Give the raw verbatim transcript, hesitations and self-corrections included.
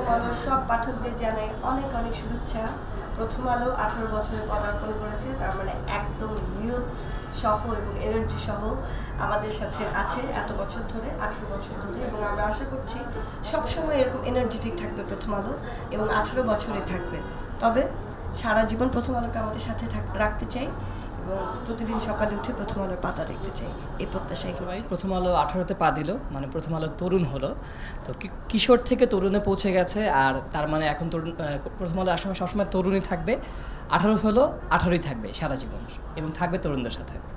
প্রথম আলোর সব পাঠকদের জানাই অনেক অনেক শুভেচ্ছা। প্রথম আলো আঠারো বছরে পদার্পণ করেছে, তার মানে একদম ইউথ সহ এবং এনার্জি সহ আমাদের সাথে আছে এত বছর ধরে, আঠারো বছর ধরে, এবং আমরা আশা করছি সবসময় এরকম এনার্জেটিক থাকবে প্রথম আলো এবং আঠারো বছরে থাকবে। তবে সারা জীবন প্রথম আলোকে আমাদের সাথে রাখতে চাই এবং প্রতিদিন সকালে উঠে প্রথম আলোর পাতা দেখতে চাই, এই প্রত্যাশাই করি। প্রথম আলো আঠারোতে পা দিল, মানে প্রথম আলো তরুণ হলো, তো কিশোর থেকে তরুণে পৌঁছে গেছে। আর তার মানে এখন তরুণ, প্রথম আলো আসলে সবসময় তরুণই থাকবে, আঠারো হলো আঠারোই থাকবে সারা জীবন এবং থাকবে তরুণদের সাথে।